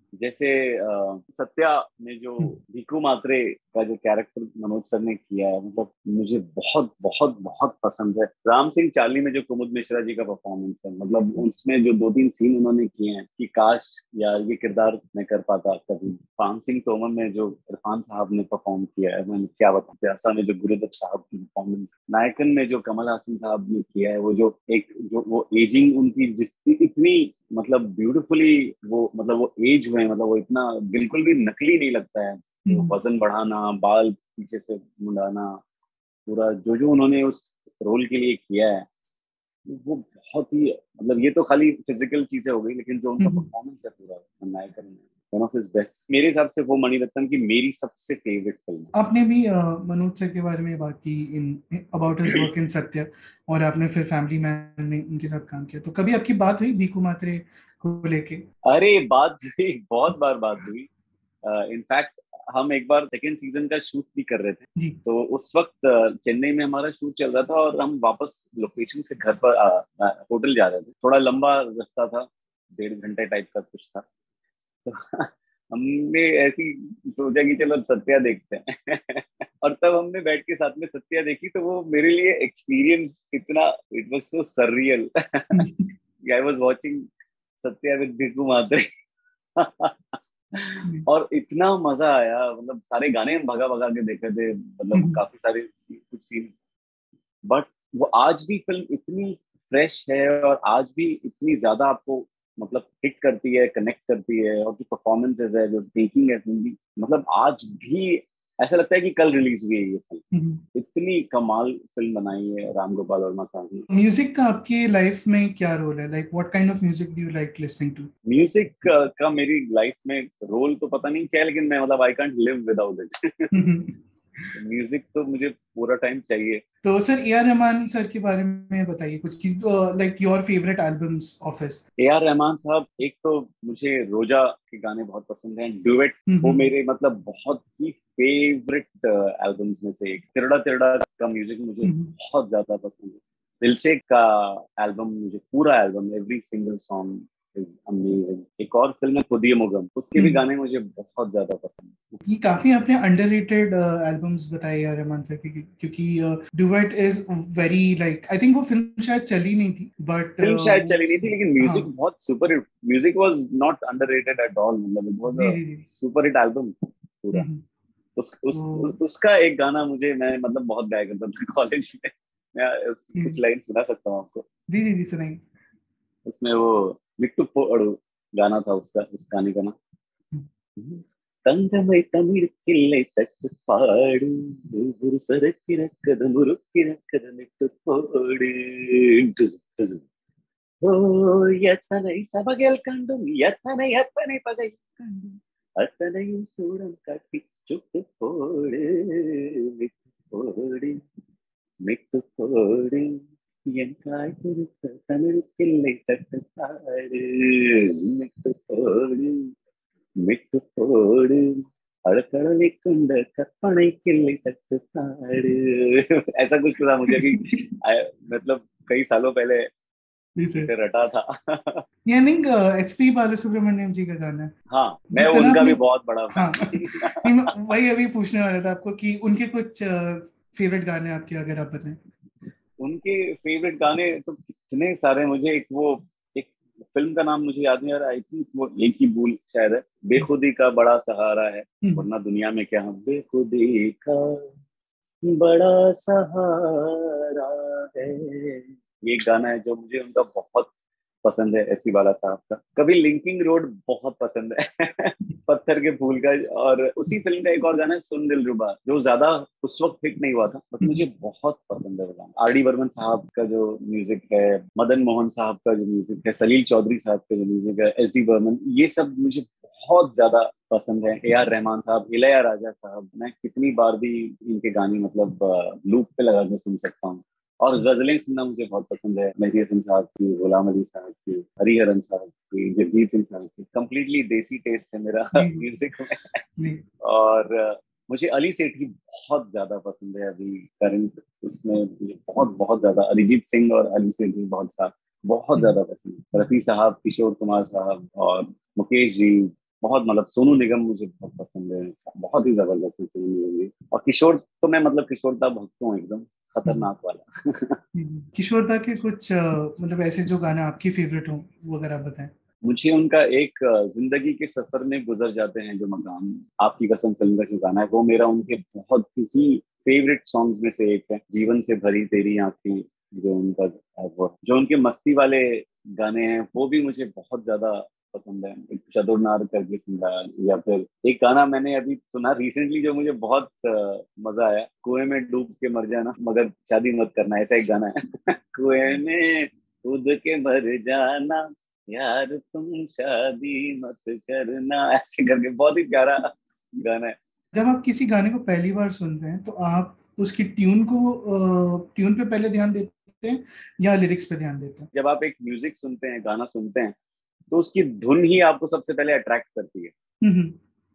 Speaker 1: जैसे अ, सत्या ने जो भीकू मात्रे का जो कैरेक्टर मनोज सर ने किया है, मतलब मुझे बहुत बहुत बहुत पसंद है। राम सिंह चार्ली में जो कुमुद मिश्रा जी का परफॉर्मेंस है, मतलब उसमें जो दो तीन सीन उन्होंने किए हैं कि काश यार ये किरदार मैं कर पाता कभी। पान सिंह तोमर में जो इरफान साहब ने परफॉर्म किया है, मैं क्या बताऊं। प्यासा में जो गुरुदत्त साहब की परफॉर्मेंस, नायकन में जो कमल हासन साहब ने किया है, वो जो एक जो वो एजिंग उनकी जिस इतनी मतलब ब्यूटीफुली, वो मतलब वो एज में मतलब वो इतना बिल्कुल भी नकली नहीं लगता है। वो वजन बढ़ाना, बाल पीछे से मुड़ाना, पूरा जो जो उन्होंने उस रोल के लिए किया है, वो बहुत ही मतलब, ये तो खाली फिजिकल चीजें हो गई, लेकिन जो उनका परफॉर्मेंस है पूरा नायकर में, वन ऑफ हिज बेस्ट मेरे हिसाब से। वो मणिरत्नम की मेरी सबसे फेवरेट फिल्म है।
Speaker 2: आपने भी अ, मनोज सर के बारे में बात की in about his work in Satya, और आपने फिर फैमिली मैन में उनके साथ काम किया, तो कभी आपकी बात हुई भीकू मात्रे को लेके?
Speaker 1: अरे बात हुई, बहुत बार बात हुई। इनफैक्ट हम एक बार सेकेंड सीजन का शूट भी कर रहे थे,
Speaker 2: जी।
Speaker 1: तो उस वक्त अ, चेन्नई में हमारा शूट चल रहा था और हम वापस लोकेशन से घर पर होटल जा रहे थे। थोड़ा लंबा रास्ता था, डेढ़ घंटे टाइप का कुछ था। तो हमने ऐसी सोचा कि चलो सत्या देखते हैं। और तब हमने बैठ के साथ में सत्या देखी, तो वो मेरे लिए एक्सपीरियंस इतना, it was so surreal. I was watching Satya with Bhiku Mhatre. और इतना मजा आया, मतलब सारे गाने हम भगा भगा के देखे थे, मतलब काफी सारे सी- कुछ सीन्स। बट वो आज भी फिल्म इतनी फ्रेश है और आज भी इतनी ज्यादा आपको मतलब हिट करती है, कनेक्ट करती है। और जो परफॉर्मेंसेज है, जो टेकिंग है फिल्म की, मतलब आज भी ऐसा लगता है कि कल रिलीज हुई है ये फिल्म। इतनी कमाल फिल्म बनाई है राम गोपाल वर्मा साहब ने।
Speaker 2: म्यूजिक का आपकी लाइफ में क्या रोल है? Like what kind of music do you like listening to?
Speaker 1: Music का मेरी लाइफ में रोल तो पता नहीं क्या है, लेकिन मैं मतलब I can't live without it. Music तो मुझे पूरा टाइम चाहिए।
Speaker 2: तो sir A R Rahman sir के बारे में बताइए कुछ, like your favourite albums of his.
Speaker 1: A R Rahman साहब, एक तो मुझे रोजा के गाने बहुत पसंद हैं, ड्यूएट। वो मेरे मतलब बहुत ही फेवरेट एल्बम्स में से एक। तिरड़ा तिरड़ा का म्यूजिक मुझे बहुत ज्यादा पसंद है। दिलसे का एल्बम, मुझे पूरा album, every single song is amazing. एक और फिल्म है खुदिये मुगम, उसके भी गाने मुझे बहुत ज्यादा पसंद है।
Speaker 2: ये काफी आपने अंडररेटेड एल्बम्स बताए यार रहमान सर की, क्योंकि duet is very like, I think वो फिल्म शायद चली नहीं थी, बट
Speaker 1: फिल्म शायद चली नहीं थी, लेकिन
Speaker 2: हाँ
Speaker 1: म्यूजिक बहुत super hit. Music was not underrated at all, मतलब इट वाज
Speaker 2: जी
Speaker 1: अ
Speaker 2: जी जी।
Speaker 1: सुपर हिट एल्बम पूरा।
Speaker 2: हम्म,
Speaker 1: उस, उस,
Speaker 2: तो
Speaker 1: उस उसका एक गाना मुझे, मैं मतलब बहुत गाया करता था कॉलेज में। मैं उसकी कुछ
Speaker 2: हम्म,
Speaker 1: लाइन सुना सकता हूँ आपको।
Speaker 2: जी जी जी सुनाइए।
Speaker 1: उसमें वो मिट्टू पोड़ू गाना था, उसका उस गाने का नाम தங்கமை தமிழ் கிள்ளை தட்டு பாடு ஒரு சரக்கிறக்கத முறுக்கிறக்கத மிட்டு போடு டிஸ், டிஸ். ஓ எத்தனை சபைகள் கண்டும் எத்தனை எத்தனை பகை கண்டும் அத்தனையும் சூடம் காட்டி சுட்டு போடு விட்டு போடு மிட்டு போடு என் காய் கொடுத்த தமிழுக்கில்லை தட்டுப்பாடு மிட்டு போடு மிட்டு போடு अड़कड़ने कुंड कற்பனை किल्ली तटपाड़। ऐसा कुछ था मुझे भी, मतलब कई सालों पहले इसे रटा था।
Speaker 2: ये नहीं एचपी बालासुब्रमण्यम जी का गाना है
Speaker 1: हाँ, मैं
Speaker 2: जितना
Speaker 1: उनका
Speaker 2: आपने।
Speaker 1: भी बहुत बड़ा
Speaker 2: हाँ
Speaker 1: फैन
Speaker 2: नहीं,
Speaker 1: हूँ।
Speaker 2: मैं वही अभी पूछने वाला था आपको कि उनके कुछ फेवरेट गाने आपके अगर आप बताएं।
Speaker 1: उनके फेवरेट गाने तो कितने सारे हैं। मुझे एक वो, एक फिल्म का नाम मुझे याद नहीं आ रहा, आई थिंक वो एक ही भूल शायद है, बेखुदी का बड़ा सहारा है वरना दुनिया में क्या हम, बेखुदी का बड़ा सहारा है। ये गाना है जो मुझे उनका बहुत पसंद है, एस पी बाला साहब का। कभी लिंकिंग रोड बहुत पसंद है। पत्थर के फूल का। और उसी फिल्म का एक और गाना है सुन दिलरुबा, जो ज्यादा उस वक्त हिट नहीं हुआ था, बट मुझे बहुत पसंद है वो गाना। आर डी बर्मन साहब का जो म्यूजिक है, मदन मोहन साहब का जो म्यूजिक है, सलील चौधरी साहब का जो म्यूजिक है, एस डी बर्मन, ये सब मुझे बहुत ज्यादा पसंद है। ए आर रहमान साहब, इलैया राजा साहब, मैं कितनी बार भी इनके गाने मतलब लूप पे लगा के सुन सकता हूँ। और गजलें सुनना मुझे बहुत पसंद है, मेहदी हसन साहब की, गुलाम अली साहब की, हरिहरन साहब की, जगजीत सिंह साहब की। कम्प्लीटली देसी टेस्ट है मेरा म्यूजिक में। और uh, मुझे अली सेठी बहुत ज्यादा पसंद है अभी करंट उसमें। मुझे बहुत बहुत ज्यादा अरिजीत सिंह और अली सेठी बहुत सा बहुत ज्यादा पसंद है। रफी साहब, किशोर कुमार साहब और मुकेश जी, बहुत मतलब सोनू निगम मुझे बहुत पसंद है, बहुत ही जबरदस्त है सोनू निगम भी। और किशोर तो मैं मतलब किशोर दा भक्त हूँ एकदम खतरनाक वाला।
Speaker 2: किशोर दा के कुछ अ, मतलब ऐसे जो गाने आपकी फेवरेट हो वो अगर आप बताएं।
Speaker 1: मुझे उनका एक अ, जिंदगी के सफर में गुजर जाते हैं जो मकाम, आपकी कसम फिल्म का जो गाना है वो मेरा उनके बहुत ही फेवरेट सॉन्ग्स में से एक है। जीवन से भरी तेरी आंखें, जो उनका वो जो उनके मस्ती वाले गाने हैं वो भी मुझे बहुत ज्यादा पसंद है। एक चतुरनार करके सुनता है, या फिर एक गाना मैंने अभी सुना रिसेंटली जो मुझे बहुत अ, मजा आया, कुएं में डूब के मर जाना मगर शादी मत करना, ऐसा एक गाना है। कुएं में कूद के मर जाना यार तुम शादी मत करना, ऐसे करके बहुत ही प्यारा गाना है।
Speaker 2: जब आप किसी गाने को पहली बार सुन रहे हैं तो आप उसकी ट्यून को ट्यून पे पहले ध्यान देते हैं या लिरिक्स पे ध्यान देते हैं?
Speaker 1: जब आप एक म्यूजिक सुनते हैं, गाना सुनते हैं, तो उसकी धुन ही आपको सबसे पहले अट्रैक्ट करती है।
Speaker 2: हम्म।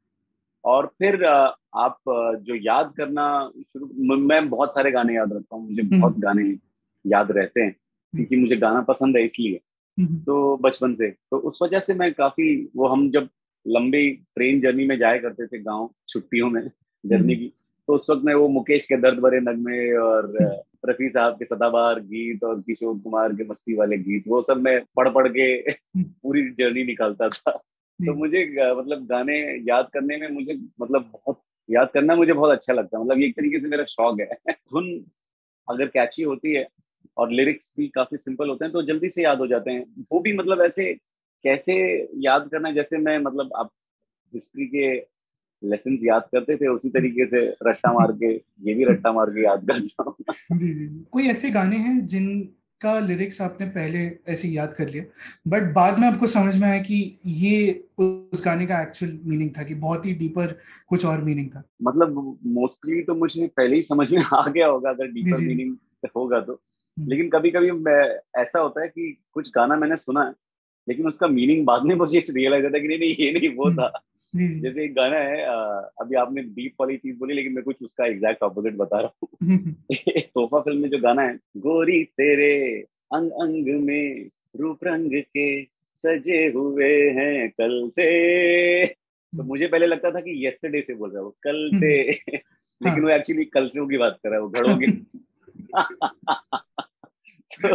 Speaker 1: और फिर अ, आप अ, जो याद करना शुरू, मैं बहुत सारे गाने याद रखता हूँ, मुझे
Speaker 2: हम्म।
Speaker 1: बहुत गाने याद रहते हैं क्योंकि मुझे गाना पसंद है इसलिए।
Speaker 2: हम्म।
Speaker 1: तो बचपन से तो उस वजह से मैं काफी, वो हम जब लंबी ट्रेन जर्नी में जाया करते थे गांव छुट्टियों में गर्मी
Speaker 2: हम्म।
Speaker 1: की, तो उस वक्त मैं वो मुकेश के दर्द भरे नगमे और अ, रफी साहब के सदाबहार गीत और किशोर कुमार के मस्ती वाले गीत, वो सब मैं पढ़ पढ़ के पूरी जर्नी निकालता था। तो मुझे अ, मतलब गाने याद करने में मुझे मतलब बहुत याद करना मुझे बहुत अच्छा लगता है, मतलब ये एक तरीके से मेरा शौक है। धुन अगर कैची होती है और लिरिक्स भी काफी सिंपल होते हैं तो जल्दी से याद हो जाते हैं। वो भी मतलब ऐसे कैसे याद करना है, जैसे मैं मतलब आप हिस्ट्री के लेसन्स याद करते थे उसी तरीके से रट्टा मार के, ये भी रट्टा मार के याद करता हूँ।
Speaker 2: जी जी। कोई ऐसे गाने हैं जिनका लिरिक्स आपने पहले ऐसे याद कर लिया बट बाद में आपको समझ में आया कि ये उस गाने का एक्चुअल मीनिंग था, कि बहुत ही डीपर कुछ और मीनिंग था?
Speaker 1: मतलब मोस्टली तो मुझे पहले ही समझ में आ गया होगा अगर
Speaker 2: जी
Speaker 1: डीपर
Speaker 2: जी।
Speaker 1: मीनिंग होगा तो।
Speaker 2: हम्म।
Speaker 1: लेकिन कभी कभी ऐसा होता है कि कुछ गाना मैंने सुना है लेकिन उसका मीनिंग बाद में मुझे रियलाइज होता है कि नहीं नहीं ये नहीं वो
Speaker 2: हम्म।
Speaker 1: था।
Speaker 2: जी जी।
Speaker 1: जैसे एक गाना है, अ, अभी आपने डीप वाली चीज बोली लेकिन मैं कुछ उसका एग्जैक्ट ऑपोजिट बता रहा हूँ।
Speaker 2: हम्म।
Speaker 1: तोहफा फिल्म में जो गाना है, गोरी तेरे अंग अंग में रूप रंग के सजे हुए हैं कल से, तो मुझे पहले लगता था कि यस्टरडे से बोल रहा है वो, कल से।
Speaker 2: हम्म।
Speaker 1: लेकिन वो
Speaker 2: हाँ।
Speaker 1: एक्चुअली कल से की बात कर रहा है, वो घड़ों की। तो,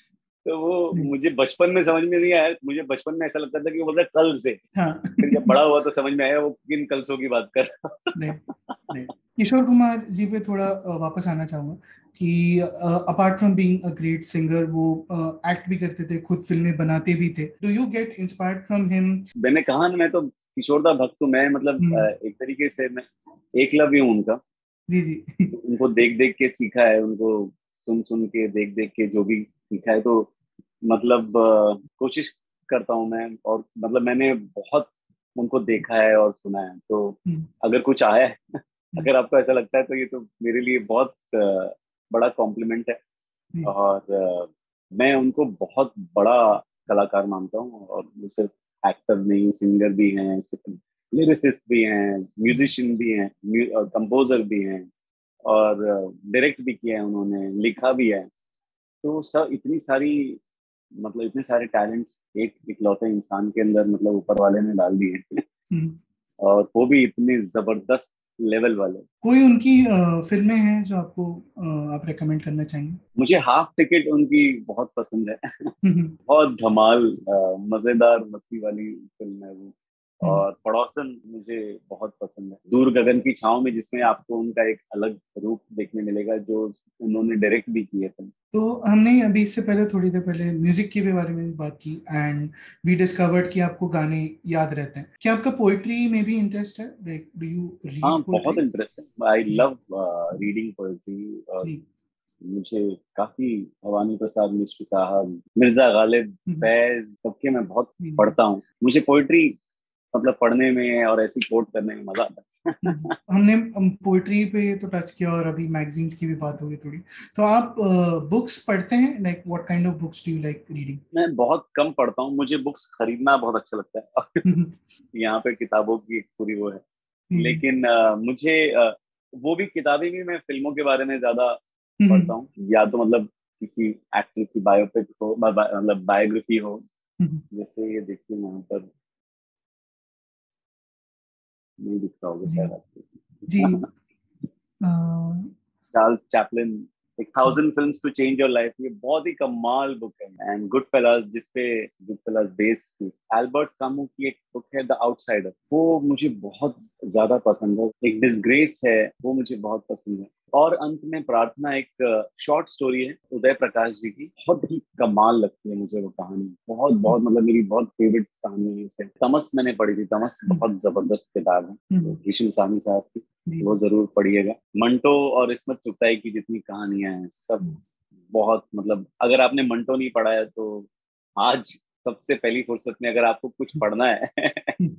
Speaker 1: तो वो मुझे बचपन में समझ में नहीं आया, मुझे बचपन में ऐसा लगता था कि वो बोल रहा है कल से।
Speaker 2: हाँ।
Speaker 1: फिर जब बड़ा हुआ तो समझ में आया वो किन कलसों की बात कर रहा
Speaker 2: नहीं नहीं, किशोर कुमार जी पे थोड़ा अ, वापस आना चाहूंगा कि apart from being a great singer वो एक्ट भी करते थे, खुद फिल्में बनाते भी थे। Do you get inspired from him?
Speaker 1: मैंने कहा ना, मैं तो किशोरदा भक्त हूँ मैं, मतलब अ, एक तरीके से मैं एकलव्य हूँ उनका।
Speaker 2: जी जी।
Speaker 1: उनको देख देख के सीखा है, उनको सुन सुन के देख देख के जो भी सीखा है, तो मतलब अ, कोशिश करता हूँ मैं, और मतलब मैंने बहुत उनको देखा है और सुना है, तो
Speaker 2: हम्म।
Speaker 1: अगर कुछ आया है,
Speaker 2: हम्म।
Speaker 1: अगर आपको ऐसा लगता है तो ये तो मेरे लिए बहुत अ, बड़ा कॉम्प्लीमेंट है।
Speaker 2: जी।
Speaker 1: और अ, मैं उनको बहुत बड़ा कलाकार मानता हूँ, और वो सिर्फ एक्टर नहीं, सिंगर भी हैं, लिरिसिस्ट भी हैं,
Speaker 2: हम्म।
Speaker 1: म्यूजिशियन भी हैं, कंपोजर भी हैं, और डायरेक्ट भी किया है उन्होंने, लिखा भी है। तो सब इतनी सारी, मतलब इतने सारे टैलेंट्स एक इकलौते इंसान के अंदर मतलब ऊपर वाले ने डाल दिए हैं।
Speaker 2: हम्म।
Speaker 1: और वो भी इतने जबरदस्त लेवल वाले।
Speaker 2: कोई उनकी अ, फिल्में हैं जो आपको अ, आप रेकमेंड करना चाहेंगे?
Speaker 1: मुझे हाफ टिकट उनकी बहुत पसंद है।
Speaker 2: हम्म।
Speaker 1: बहुत धमाल, अ, मजेदार मस्ती वाली फिल्म है वो।
Speaker 2: हम्म।
Speaker 1: और पड़ोसन मुझे बहुत पसंद है, दूर गगन की छांव में, जिसमें आपको उनका एक अलग रूप देखने मिलेगा जो उन्होंने डायरेक्ट भी किए थे।
Speaker 2: तो हमने अभी इससे पहले थोड़ी देर पहले म्यूजिक के भी बारे में बात की एंड वी डिस्कवर्ड कि आपको गाने याद रहते हैं। क्या आपका पोइट्री में भी इंटरेस्ट है? लाइक डू यू
Speaker 1: हाँ,
Speaker 2: रीड
Speaker 1: बहुत
Speaker 2: पोइट्री?
Speaker 1: इंटरेस्ट है, आई
Speaker 2: जी
Speaker 1: लव रीडिंग पोएट्री। और
Speaker 2: जी।
Speaker 1: मुझे काफी भवानी प्रसाद मिश्र साहब, मिर्जा गालिब,
Speaker 2: हम्म।
Speaker 1: फैज, सबके मैं बहुत
Speaker 2: हम्म।
Speaker 1: पढ़ता हूँ। मुझे पोइट्री मतलब पढ़ने में और ऐसी कोट करने में मजा आता है।
Speaker 2: हम्म। हमने पोइट्री पे तो टच किया और अभी मैगजीन्स की भी बात होगी थोड़ी। तो आप बुक्स पढ़ते हैं? Like what kind of books do you like reading?
Speaker 1: मैं बहुत कम पढ़ता हूँ, मुझे बुक्स खरीदना बहुत अच्छा लगता है।
Speaker 2: हम्म।
Speaker 1: यहाँ पे किताबों की एक पूरी वो है।
Speaker 2: हम्म।
Speaker 1: लेकिन अ, मुझे अ, वो भी किताबें भी मैं फिल्मों के बारे में ज्यादा
Speaker 2: हम्म।
Speaker 1: पढ़ता हूँ, या तो मतलब किसी एक्टर की बायोपिक हो, बा- बा- मतलब बायोग्राफी हो।
Speaker 2: हम्म।
Speaker 1: जैसे ये देखिए यहाँ पर नहीं दिखता होगा
Speaker 2: जी
Speaker 1: शायद
Speaker 2: जी।
Speaker 1: आपको।
Speaker 2: अ,
Speaker 1: चार्ल्स चैपलिन, एक thousand films to change your life, ये बहुत ही कमाल बुक है। एंड गुड फेलास, जिसपे गुड फेलास बेस्ड थी, एल्बर्ट कामू की एक बुक है द आउटसाइडर, वो मुझे बहुत ज्यादा पसंद है। एक डिसग्रेस है, वो मुझे बहुत पसंद है। और अंत में प्रार्थना, एक शॉर्ट स्टोरी है उदय प्रकाश जी की, बहुत ही कमाल लगती है मुझे वो कहानी, बहुत बहुत मतलब मेरी बहुत फेवरेट कहानी है इसे। तमस मैंने पढ़ी थी, तमस बहुत जबरदस्त किताब है, तो भीष्म साहनी साहब की, वो जरूर पढ़िएगा। मंटो और इस्मत चुगताई की जितनी कहानियां हैं सब बहुत, मतलब अगर आपने मंटो नहीं पढ़ा है तो आज सबसे पहली फुर्सत में अगर आपको कुछ पढ़ना है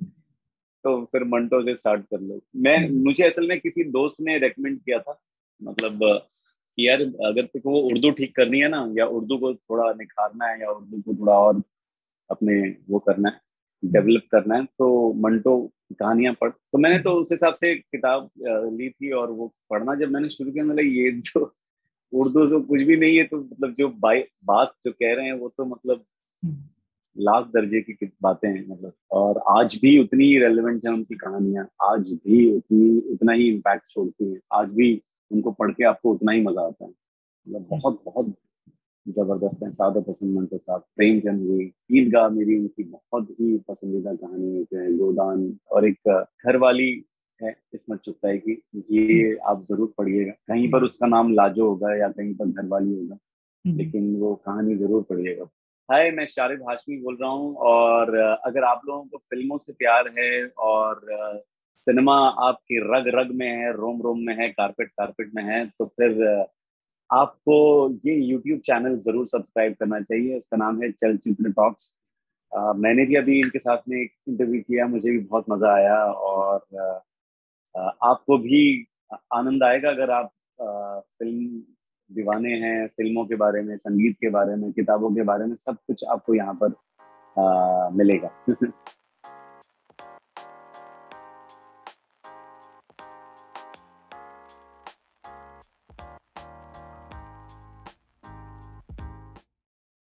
Speaker 1: तो फिर मंटो से स्टार्ट कर लो। मैं मुझे असल में किसी दोस्त ने रेकमेंड किया था, मतलब कि यार अगर तुमको वो उर्दू ठीक करनी है ना, या उर्दू को थोड़ा निखारना है, या उर्दू को थोड़ा और अपने वो करना है, डेवलप करना है, तो मंटो की कहानियां पढ़। तो मैंने तो उस हिसाब से किताब अ, ली थी, और वो पढ़ना जब मैंने शुरू किया, मतलब ये जो उर्दू से कुछ भी नहीं है, तो मतलब जो बाई बात जो कह रहे हैं वो तो मतलब लाख दर्जे की कित- बातें हैं, मतलब। और आज भी उतनी ही रेलेवेंट है उनकी कहानियां, आज भी उतनी उतना ही इम्पैक्ट छोड़ती हैं, आज भी उनको पढ़ के आपको उतना ही मजा आता है। मतलब बहुत बहुत जबरदस्त है। सादत हसन मंटो साहब, प्रेमचंद जी, ईदगाह मेरी उनकी बहुत ही पसंदीदा कहानी में से है, गोदान। और एक घरवाली है इसमत चुगताई की, ये आप जरूर पढ़िएगा। कहीं पर उसका नाम लाजो होगा या कहीं पर घरवाली होगा, लेकिन वो कहानी जरूर पढ़िएगा। हाय, मैं शारिद हाशमी बोल रहा हूँ, और अ, अगर आप लोगों को फिल्मों से प्यार है, और अ, सिनेमा आपकी रग रग में है, रोम रोम में है, कारपेट कारपेट में है, तो फिर अ, आपको ये यूट्यूब चैनल जरूर सब्सक्राइब करना चाहिए। उसका नाम है चलचित्र टॉक्स। अ, मैंने भी अभी इनके साथ में एक इंटरव्यू किया, मुझे भी बहुत मजा आया, और अ, अ, आपको भी आनंद आएगा अगर आप अ, फिल्म दीवाने हैं। फिल्मों के बारे में, संगीत के बारे में, किताबों के बारे में सब कुछ आपको यहाँ पर अ, मिलेगा।